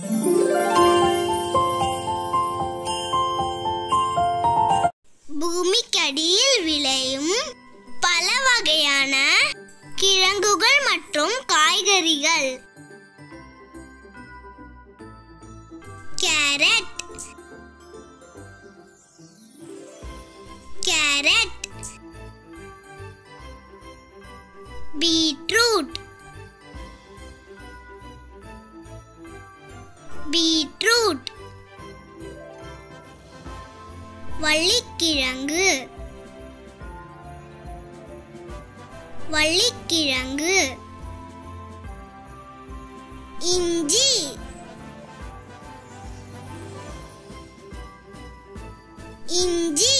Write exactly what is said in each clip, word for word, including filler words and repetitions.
பூமிக்கடியில் விளையும் பல வகையான கிழங்குகள் மற்றும் காய்கறிகள். கேரட் கேரட் பீட்ரூட் பீட்ரூட் வள்ளிக்கிழங்கு வள்ளிக்கிழங்கு இஞ்சி இஞ்சி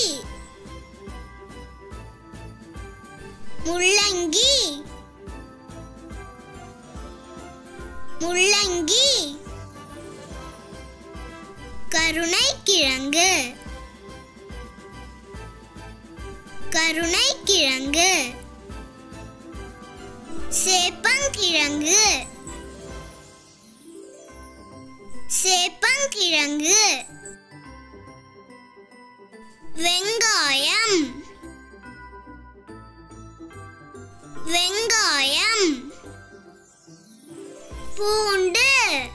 முள்ளங்கி முள்ளங்கி கருணைக்கிழங்கு கருணைக்கிழங்கு சேப்பங்கிழங்கு சேப்பங்கிழங்கு வெங்காயம் வெங்காயம் பூண்டு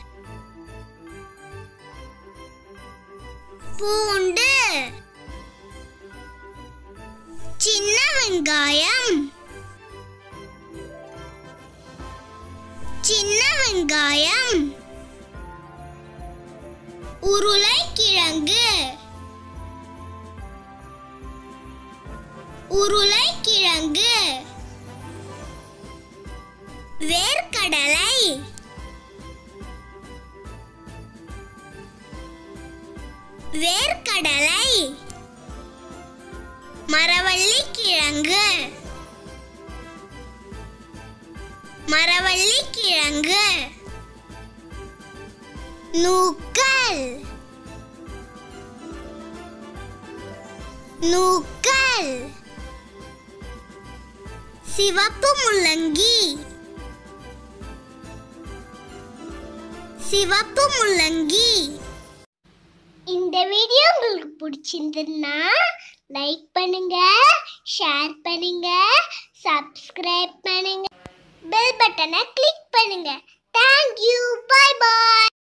பூண்டு சின்ன வெங்காயம் சின்ன வெங்காயம் உருளைக்கிழங்கு உருளைக்கிழங்கு வேர்க்கடலை வேர்க்கடலை மரவள்ளிக்கிழங்கு மரவள்ளிக்கிழங்கு நூக்கல் நூக்கல் சிவப்பு முள்ளங்கி சிவப்பு முள்ளங்கி. இந்த வீடியோ உங்களுக்கு பிடிச்சிருந்ததுன்னா லைக் பண்ணுங்க, ஷேர் பண்ணுங்க, சப்ஸ்கிரைப் பண்ணுங்க, பெல் பட்டனை கிளிக் பண்ணுங்க. Thank you. Bye bye.